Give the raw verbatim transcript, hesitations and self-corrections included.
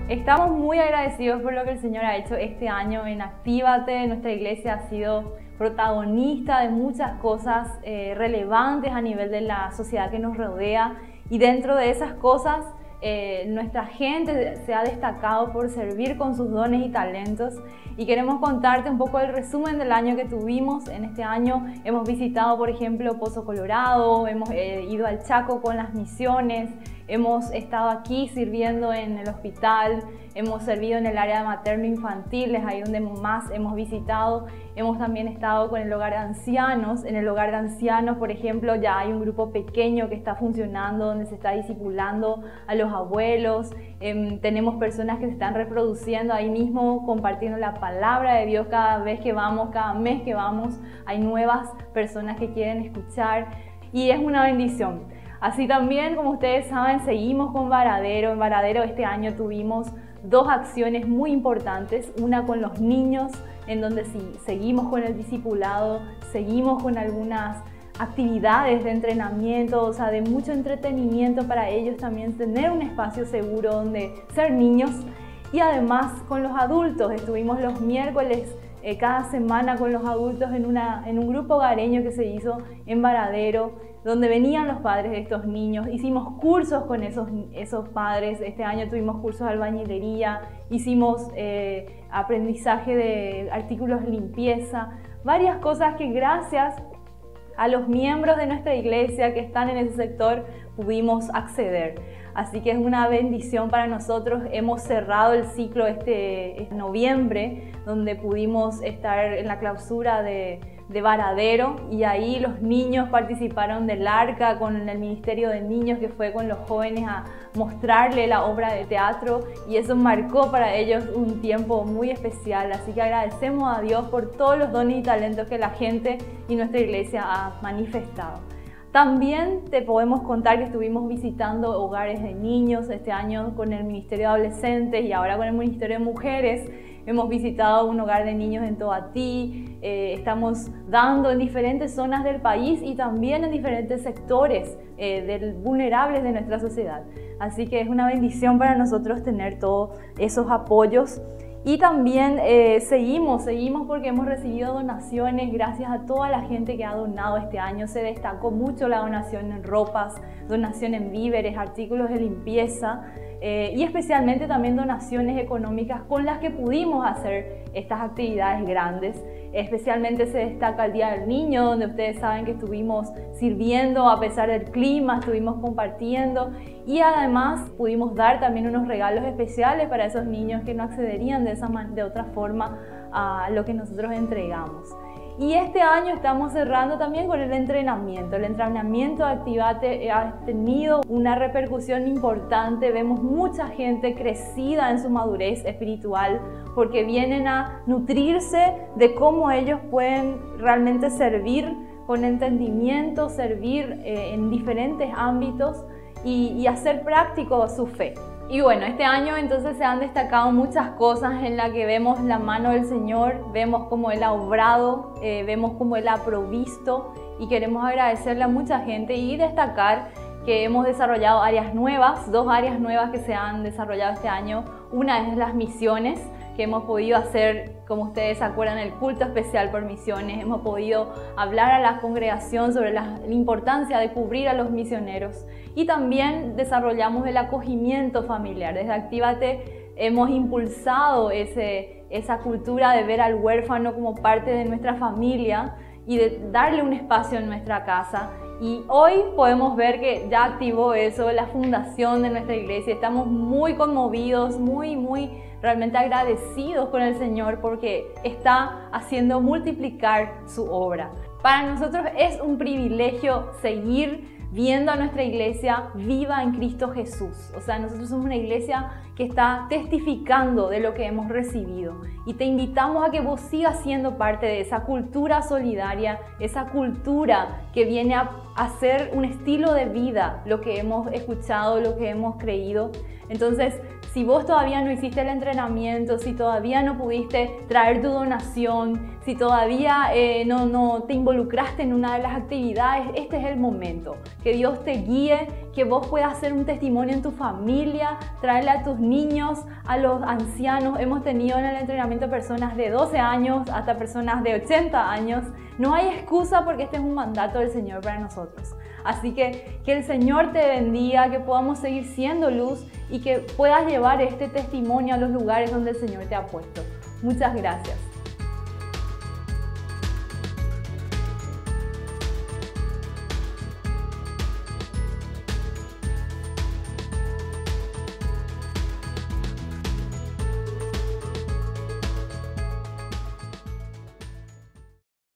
Estamos muy agradecidos por lo que el Señor ha hecho este año en Actívate. Nuestra iglesia ha sido protagonista de muchas cosas eh, relevantes a nivel de la sociedad que nos rodea, y dentro de esas cosas eh, nuestra gente se ha destacado por servir con sus dones y talentos, y queremos contarte un poco el resumen del año que tuvimos. En este año hemos visitado, por ejemplo, Pozo Colorado, hemos eh, ido al Chaco con las misiones, hemos estado aquí sirviendo en el hospital, hemos servido en el área materno-infantil, es ahí donde más hemos visitado. Hemos también estado con el hogar de ancianos. En el hogar de ancianos, por ejemplo, ya hay un grupo pequeño que está funcionando, donde se está discipulando a los abuelos. Eh, tenemos personas que se están reproduciendo ahí mismo, compartiendo la palabra de Dios cada vez que vamos, cada mes que vamos. Hay nuevas personas que quieren escuchar y es una bendición. Así también, como ustedes saben, seguimos con Varadero. En Varadero este año tuvimos dos acciones muy importantes, una con los niños, en donde sí, seguimos con el discipulado, seguimos con algunas actividades de entrenamiento, o sea, de mucho entretenimiento para ellos también, tener un espacio seguro donde ser niños. Y además con los adultos, estuvimos los miércoles eh, cada semana con los adultos en, una, en un grupo hogareño que se hizo en Varadero, donde venían los padres de estos niños. Hicimos cursos con esos, esos padres. Este año tuvimos cursos de albañilería, hicimos eh, aprendizaje de artículos de limpieza, varias cosas que gracias a los miembros de nuestra iglesia que están en ese sector pudimos acceder. Así que es una bendición para nosotros. Hemos cerrado el ciclo este, este noviembre, donde pudimos estar en la clausura de, de Varadero, y ahí los niños participaron del arca con el ministerio de niños, que fue con los jóvenes a mostrarle la obra de teatro, y eso marcó para ellos un tiempo muy especial. Así que agradecemos a Dios por todos los dones y talentos que la gente y nuestra iglesia ha manifestado. También te podemos contar que estuvimos visitando hogares de niños este año con el Ministerio de Adolescentes y ahora con el Ministerio de Mujeres. Hemos visitado un hogar de niños en Toatí, eh, estamos dando en diferentes zonas del país y también en diferentes sectores eh, del, vulnerables de nuestra sociedad. Así que es una bendición para nosotros tener todos esos apoyos. Y también eh, seguimos, seguimos porque hemos recibido donaciones gracias a toda la gente que ha donado este año. Se destacó mucho la donación en ropas, donación en víveres, artículos de limpieza eh, y especialmente también donaciones económicas con las que pudimos hacer estas actividades grandes. Especialmente se destaca el Día del Niño, donde ustedes saben que estuvimos sirviendo a pesar del clima, estuvimos compartiendo y además pudimos dar también unos regalos especiales para esos niños que no accederían de, esa de otra forma a lo que nosotros entregamos. Y este año estamos cerrando también con el entrenamiento. El entrenamiento de Actívate ha tenido una repercusión importante. Vemos mucha gente crecida en su madurez espiritual porque vienen a nutrirse de cómo ellos pueden realmente servir con entendimiento, servir eh, en diferentes ámbitos y, y hacer práctico su fe. Y bueno, este año entonces se han destacado muchas cosas en las que vemos la mano del Señor, vemos cómo Él ha obrado, eh, vemos cómo Él ha provisto, y queremos agradecerle a mucha gente y destacar que hemos desarrollado áreas nuevas, dos áreas nuevas que se han desarrollado este año. Una es las misiones, que hemos podido hacer, como ustedes se acuerdan, el culto especial por misiones. Hemos podido hablar a la congregación sobre la, la importancia de cubrir a los misioneros. Y también desarrollamos el acogimiento familiar. Desde Actívate hemos impulsado ese, esa cultura de ver al huérfano como parte de nuestra familia y de darle un espacio en nuestra casa. Y hoy podemos ver que ya activó eso la fundación de nuestra iglesia. Estamos muy conmovidos, muy, muy realmente agradecidos con el Señor porque está haciendo multiplicar su obra. Para nosotros es un privilegio seguir viendo a nuestra iglesia viva en Cristo Jesús. O sea, nosotros somos una iglesia que está testificando de lo que hemos recibido. Y te invitamos a que vos sigas siendo parte de esa cultura solidaria, esa cultura que viene a hacer un estilo de vida, lo que hemos escuchado, lo que hemos creído. Entonces, Si vos todavía no hiciste el entrenamiento, si todavía no pudiste traer tu donación, si todavía eh, no, no te involucraste en una de las actividades, este es el momento. Que Dios te guíe, que vos puedas hacer un testimonio en tu familia, traerle a tus niños, a los ancianos. Hemos tenido en el entrenamiento personas de doce años hasta personas de ochenta años. No hay excusa porque este es un mandato del Señor para nosotros. Así que que el Señor te bendiga, que podamos seguir siendo luz y que puedas llevar este testimonio a los lugares donde el Señor te ha puesto. Muchas gracias.